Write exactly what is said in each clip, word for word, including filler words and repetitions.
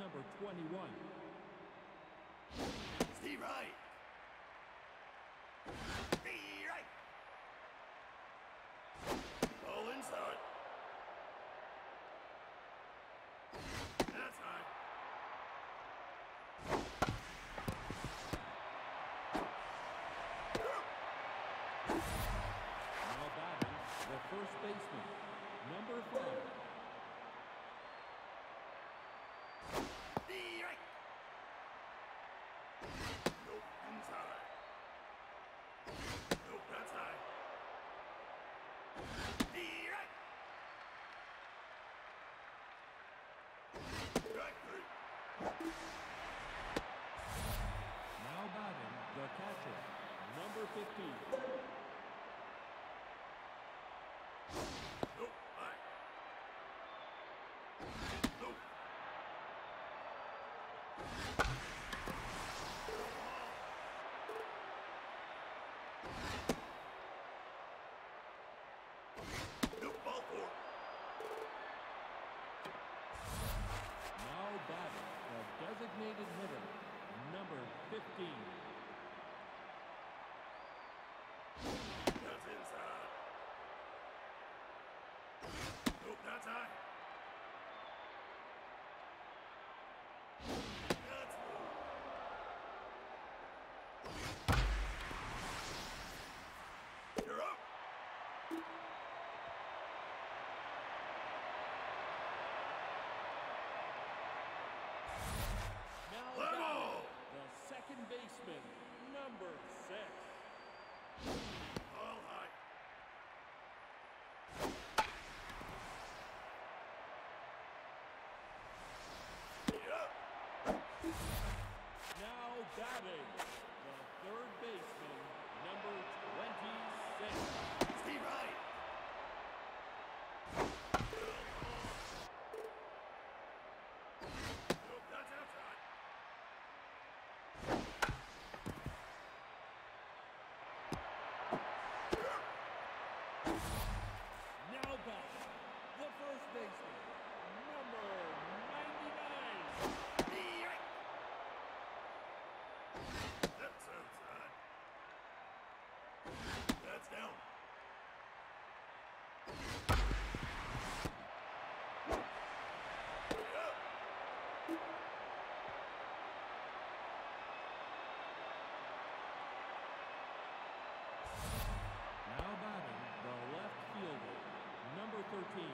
number twenty-one. Steve Wright. Steve Wright. Ball inside. That's high. Now batting, the first baseman, number five. Steve Wright. Nope, inside. Nope, that's high. Steve Wright. Strike three. Now batting, the catcher, number fifteen. Nope, high. Nope. Nope, ball four. Now batting, the designated hitter, number fifteen. That's inside. Nope, that's high. That's low. You're up. Now Level. batting, the second baseman, number six. All high. Yep. Now batting, the third baseman, number twenty-six. Steve Wright. Nope, that's outside. Now batting, the first baseman, number ninety-nine. Steve Wright. That's outside. That's down. Yep. Now batting, the left fielder, number thirteen.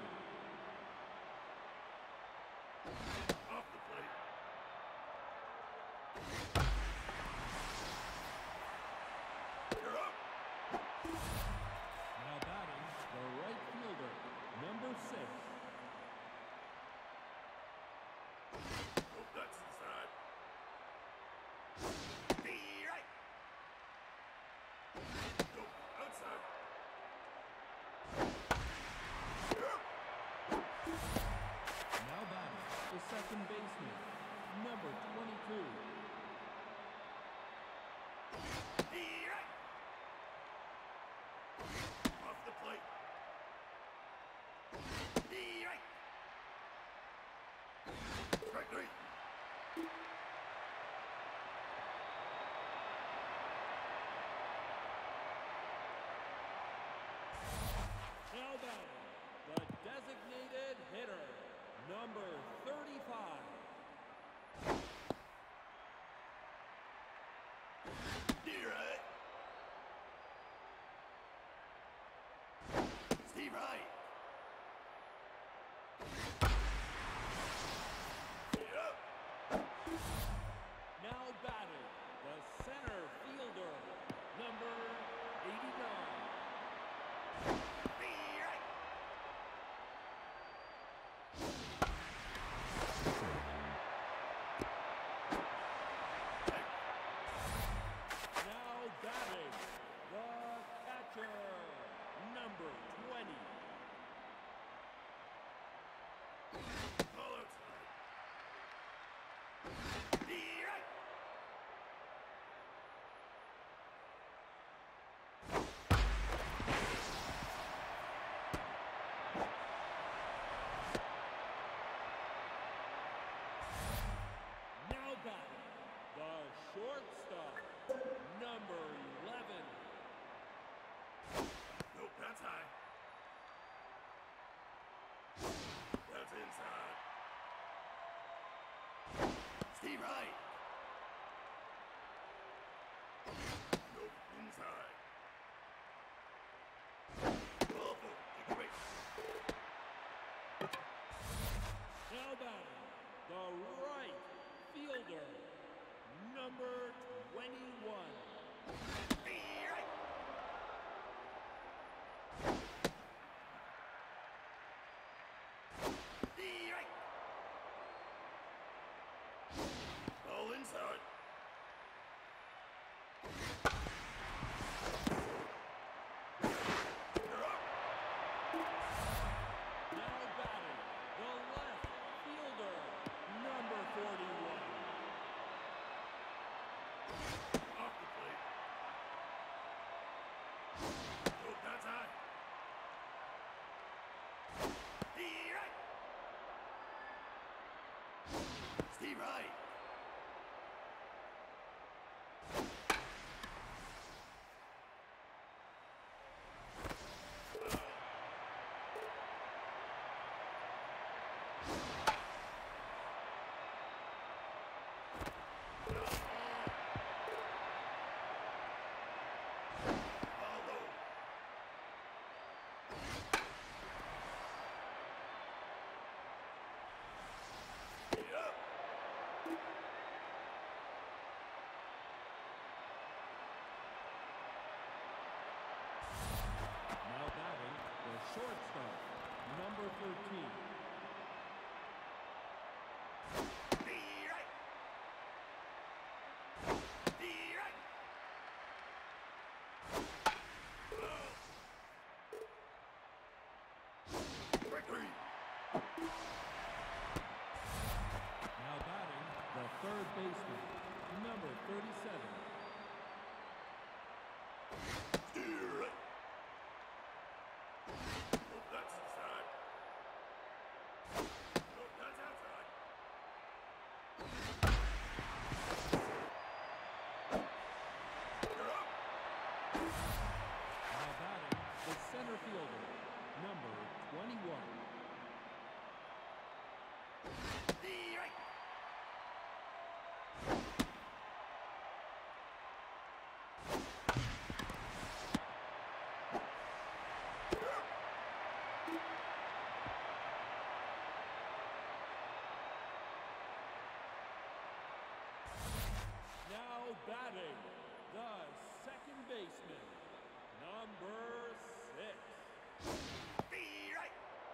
Off the plate. You're up. Now batting, the right fielder, number six. Nope, that's inside. Steve Wright. Nope, outside. Yep. Now batting, the second baseman, number twenty-two. Steve Wright. Off the plate. Steve Wright. Strike three. Now batting, the designated hitter, number thirty-five. Steve Wright. Steve right. Nope, inside. Ball four, take away. Now batting, the right fielder, number twenty-one. Steve right. Steve right. Ball inside. You're up. Now batting, the left fielder, number forty-one. Off the plate. Nope, that's high. Steve right. Steve right. Ball low. Get up. Now batting, the shortstop, number thirteen. Steve right. Steve right. Ball. Strike three. Now batting, the third baseman, number thirty-seven. Steve right. Nope, that's inside. Nope, that's outside. You're up. Now batting, the center fielder, number twenty-one. Steve right. Now batting, the second baseman, number six. Steve right.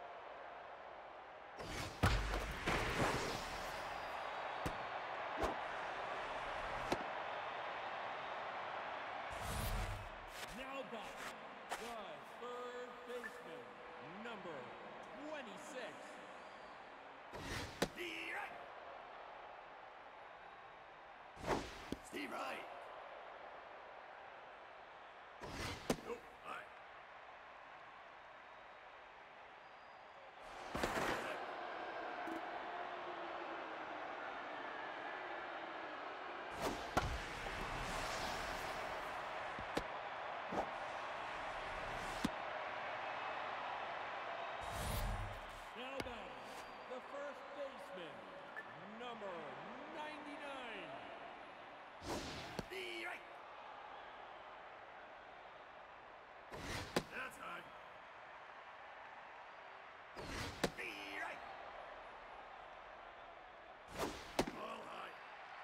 Now batting, the third baseman, number twenty-six. Steve right. Steve right. Nope, high. Now batting, the first baseman, number ninety-nine. Steve right. That's high. Steve right. Ball high.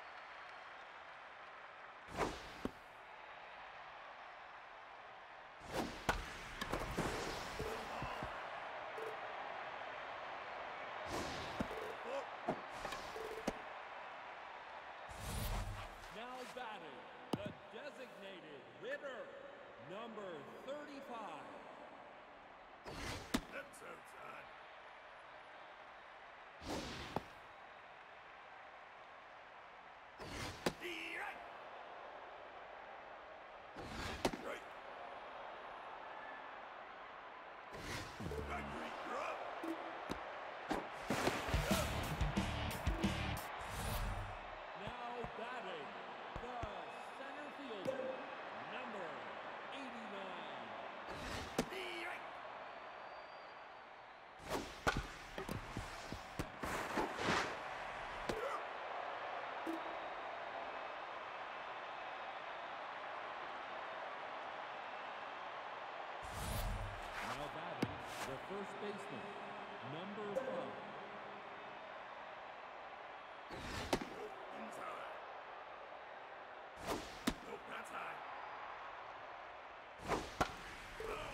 Four. Now batting, the designated hitter, number thirty-five. That's outside. Steve right. Right. Strike three, you're up. Now batting, the center fielder, number eighty-nine. first baseman, number five. Inside. Nope, that's high. Oh.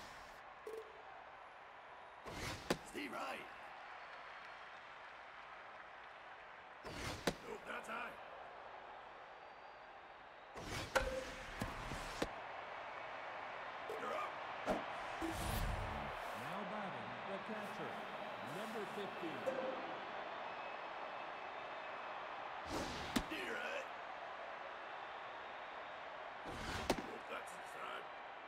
Steve Wright. Nope, that's high. You're up. Now batting, the catcher, number fifteen. You're right. Nope, that's inside.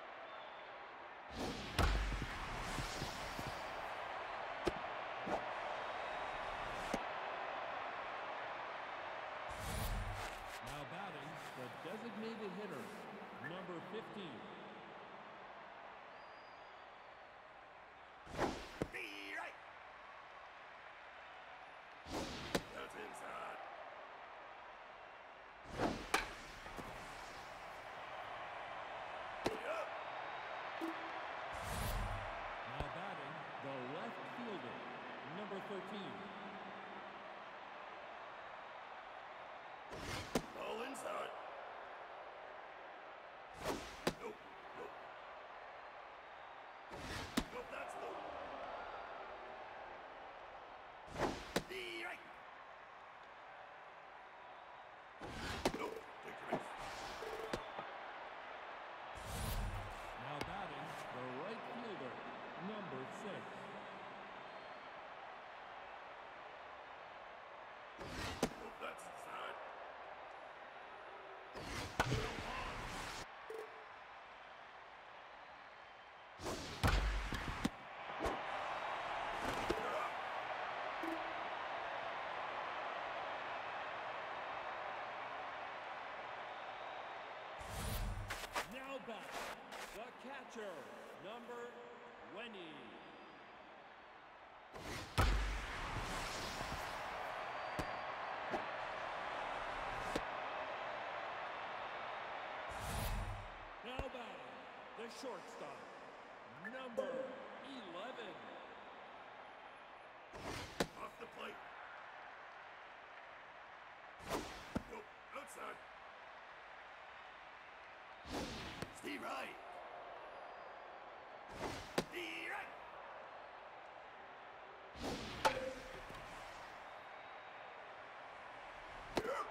Now batting, the designated hitter, number fifteen. You're right. That's inside. Yup. Now batting, the left fielder, number thirteen. All inside. Nope, nope. Nope, that's low. You're right. Nope, take your base. Now batting, the right fielder, number six. Nope, that's inside. You're up. Now batting, the catcher, number twenty. Now batting, the shortstop, number eleven. Off the plate. Nope, outside. Steve Wright. Steve Wright. You're up.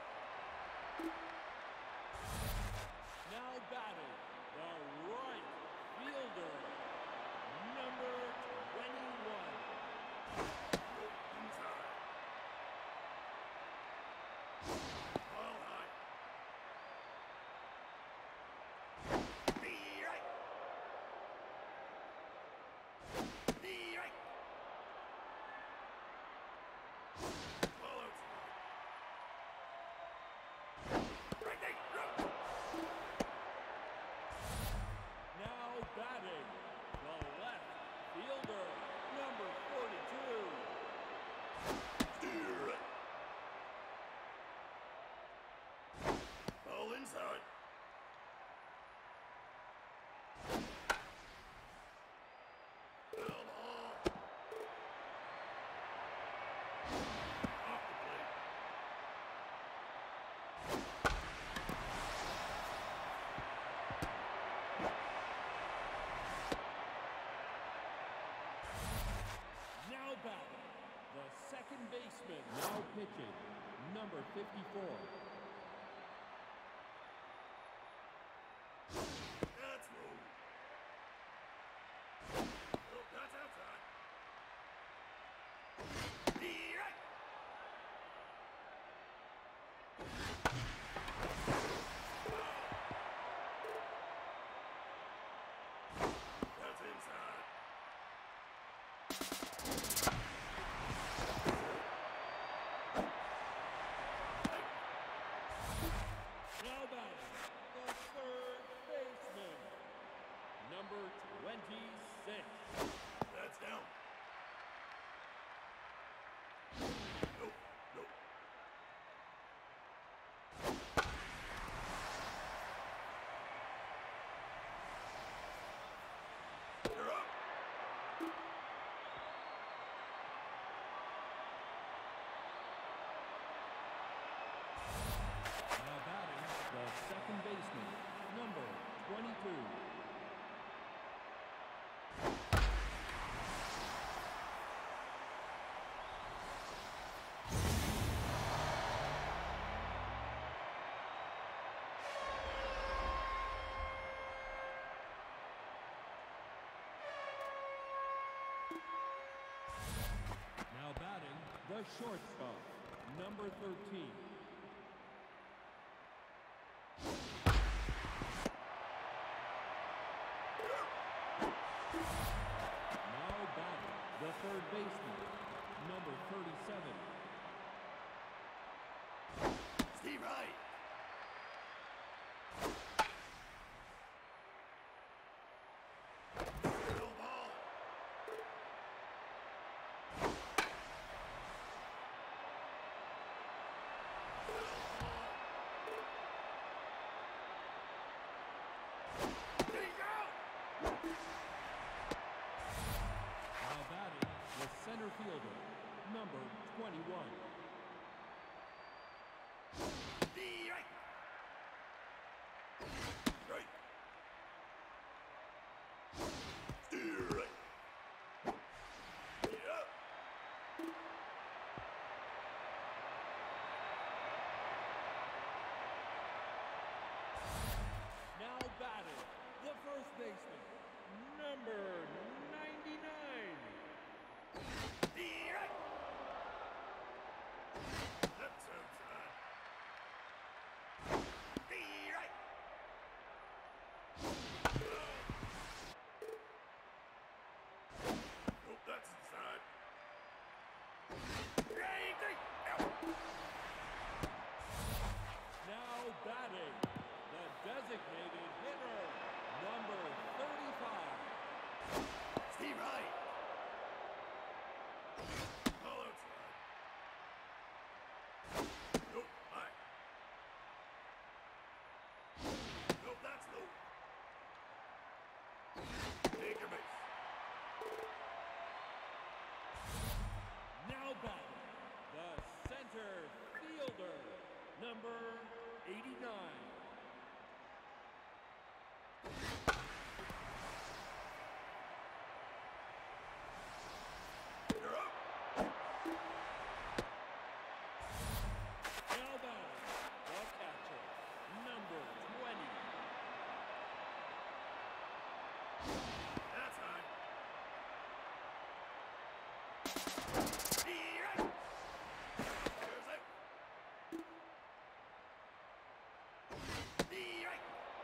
Now batting, the right fielder, number twenty-one. Nope, inside. Ball high. Steve Wright. Steve Wright. Ball outside. Right there, you're up. Now batting, the left fielder, number forty-two. Steve Wright. Ball inside. Foul ball. Off the plate. Now batting, the second baseman, now pitching, number fifty-four. That's low. Nope, that's outside. Steve Wright. That's inside. second baseman, number twenty-two. Now batting, the shortstop, number thirteen. Now batting, the third baseman, number thirty-seven. Steve Wright. No ball. He's out. Now batting, the center fielder, number twenty-one. The right. Right. Steer right. Yeah. Now batting, the first baseman, number ninety-nine. The right. That's outside. The right. Nope, that's inside. Right, right. Out. Now batting, the designated hitter, number thirty-five. Steve Wright. All outside. Nope, high. Nope, that's low. Take your base. Now batting, the center fielder, number eighty-nine. You're up. Now batting, the catcher, number twenty. That's high. The right. There's out. The right.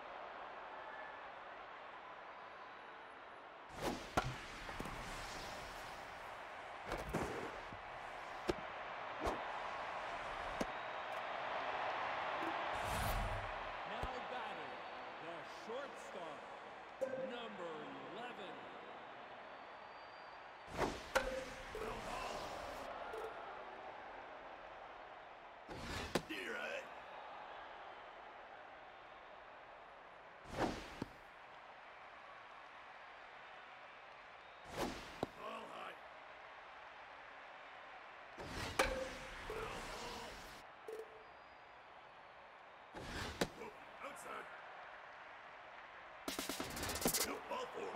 Now batting, the shortstop, number eleven. No ball. The right. Ball high. Well ball. Nope, outside. Nope, ball four.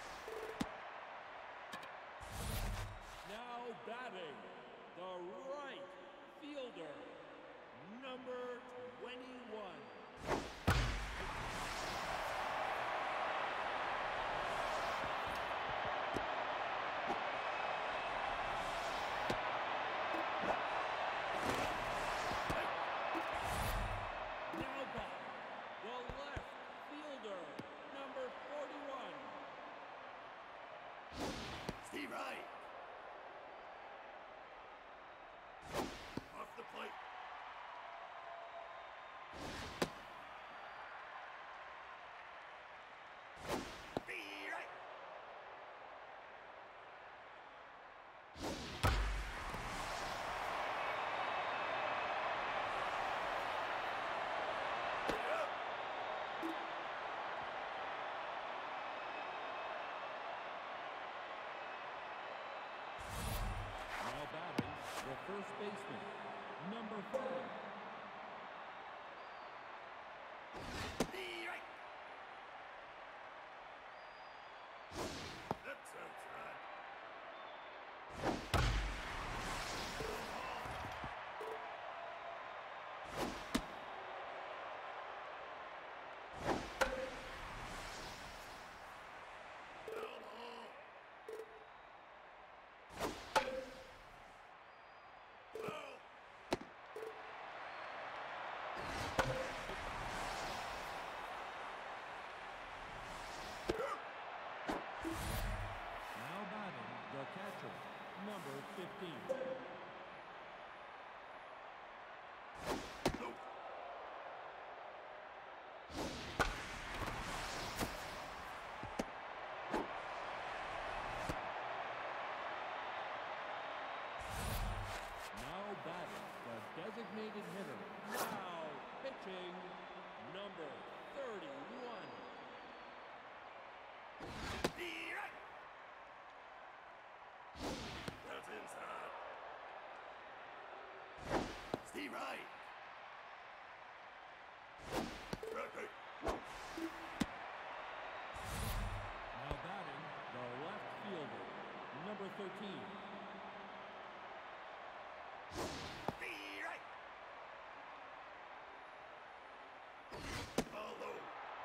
Now batting, the right fielder, number twenty-one. Now batting, the left fielder, number forty-one. Steve Wright. Off the plate. The right. Yeah. Now batting, the first baseman, number five. Be right. That sounds right. Foul ball. Foul. Now batting the catcher, number fifteen. Nope. Now batting the designated hitter. Now pitching, number thirty-one. Be right. That's inside. Steve Wright. Strike eight. Now batting the left fielder, number thirteen. Be right. Ball low.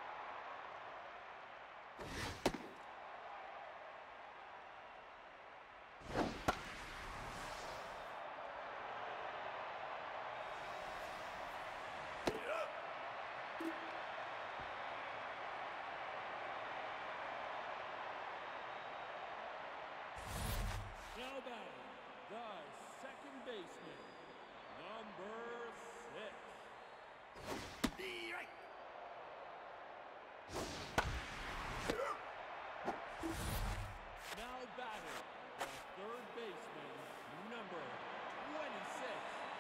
Get up. Now batting the second baseman, number six. Be right. Now batting the third baseman, number twenty-six.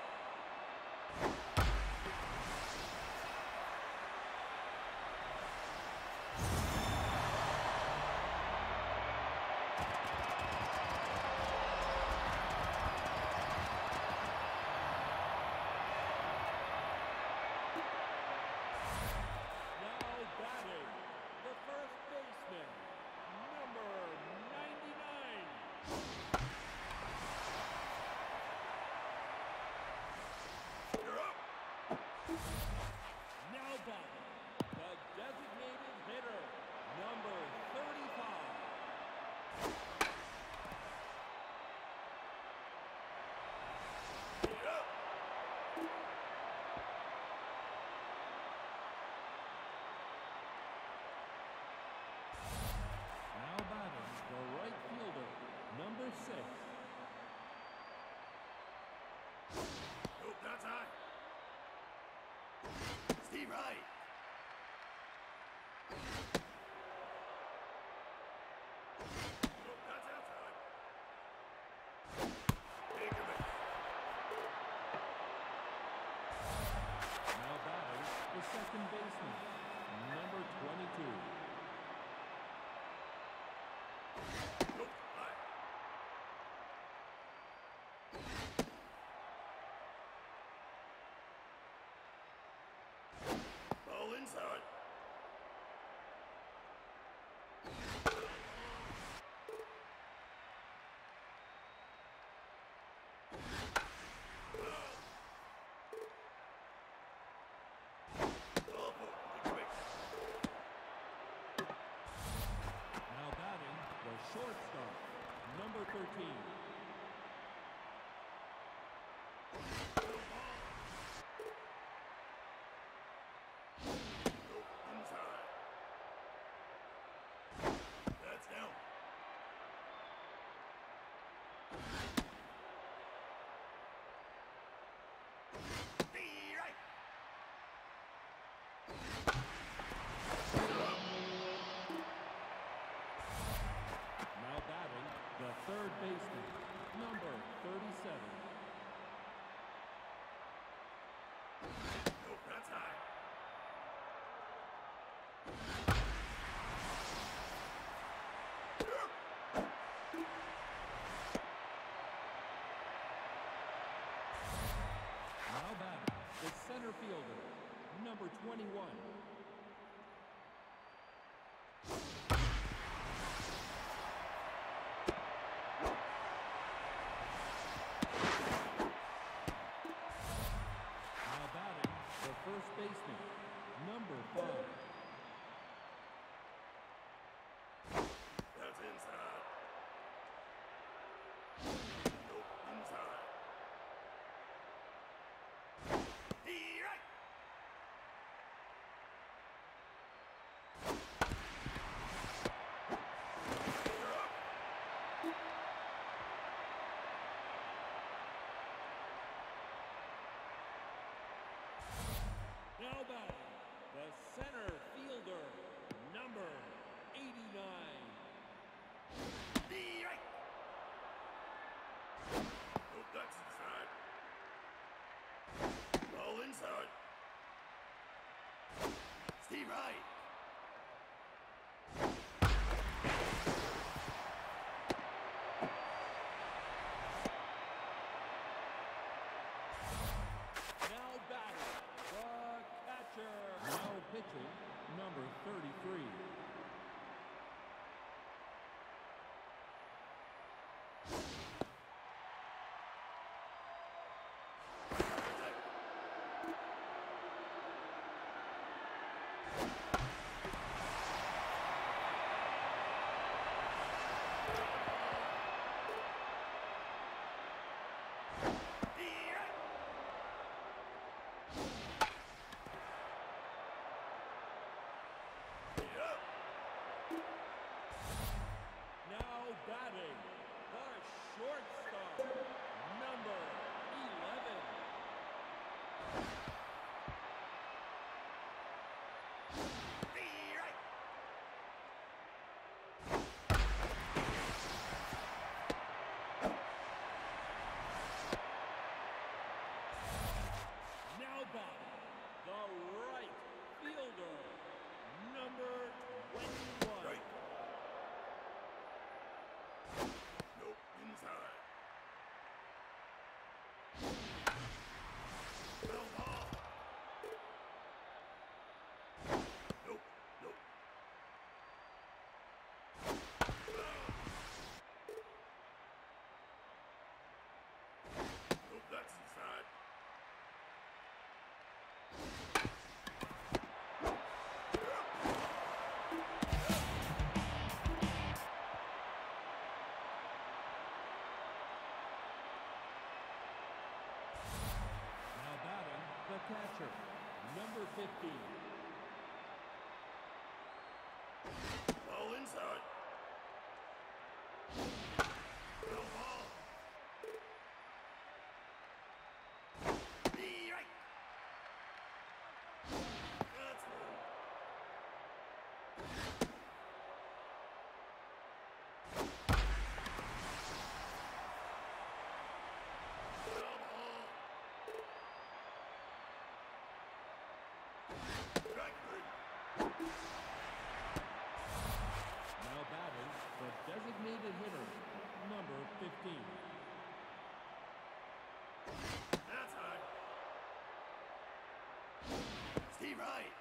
Now batting the first baseman, number ninety-nine. You're up. Now batting the designated hitter, number thirty-five. Get up. Now batting the right fielder, number six. Nope, that's high. Steve Wright. Nope, that's outside. Take a miss. Now batting the second baseman, number twenty-two. Nope, high. Ball inside. Ball four, take a miss. Now batting the shortstop, number thirteen. Nope, inside. That's down. Be right. Now batting the third baseman, number thirty-seven. Nope, that's high. Now batting the center fielder, number twenty-one. Now batting, the first baseman, number five. That's inside. Nope, inside. Right. You're up. Now batting, the center fielder, number eighty-nine. Right. Nope, that's inside. Ball inside. Steve Wright. Now batting, the catcher. Now pitching, number thirty-three. Now batting, the shortstop, number eleven. Now batting, the right fielder, number twenty-one. Right. Nope, inside. Foul ball. Nope, nope. Nope, that's inside. Now batting, the catcher, number fifteen. Ball inside. Foul ball. Right. That's low. Foul ball. Strike three. Now batting, the designated hitter, number fifteen. That's high. Steve Wright.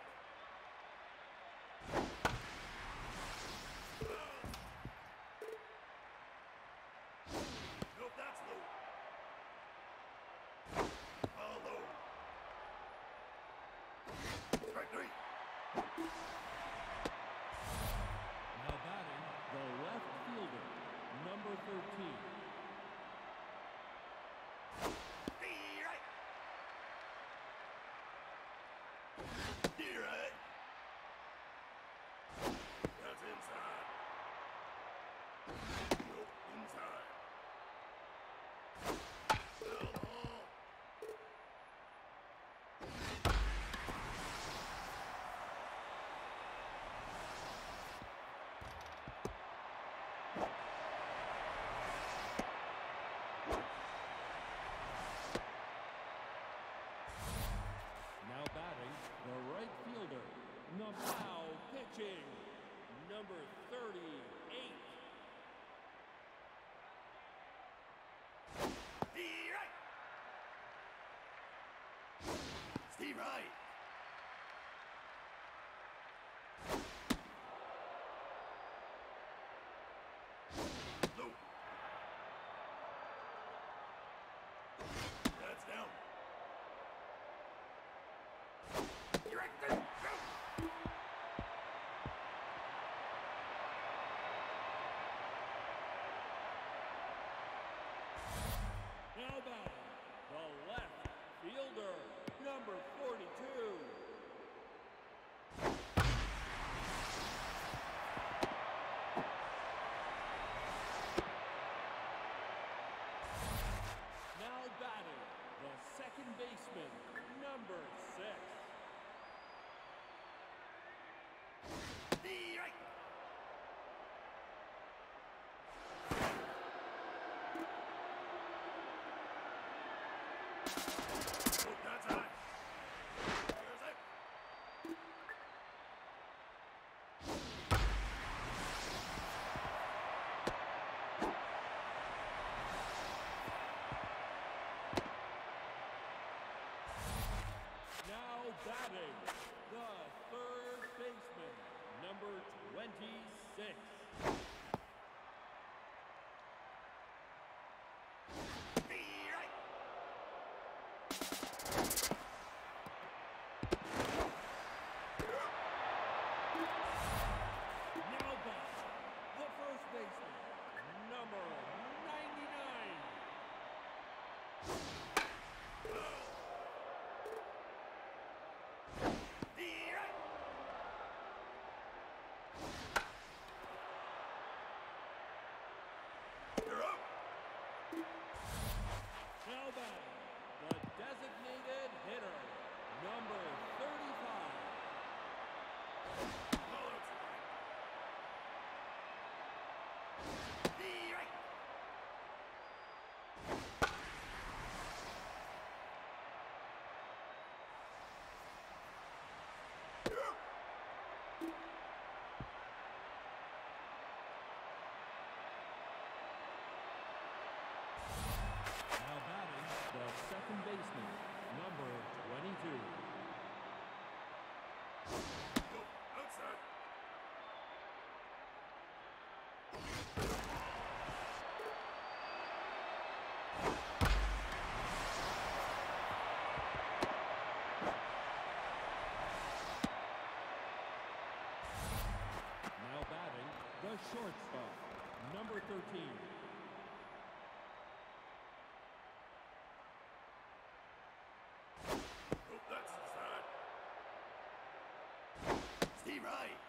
Nope, that's low. Ball low. Strike three. Now batting, the left fielder, number thirteen. Right. Right. That's inside. Nope, inside. Foul ball. Now batting, the right fielder, now pitching, number thirty-eight. Right. Steve Wright. number forty-two. Now batting, the second baseman, number six. Strike. Oh, that's high. Here's it. Now batting, the third baseman, number twenty-six. Strike. Now batting, the first baseman, number ninety-nine. Strike. You're up. Now batting, the designated hitter, number thirty-five. Ball outside. Strike. Now batting, the second baseman, number twenty-two. Go outside. Now batting, the shortstop, number thirteen. Oh, that's inside. Steve Right.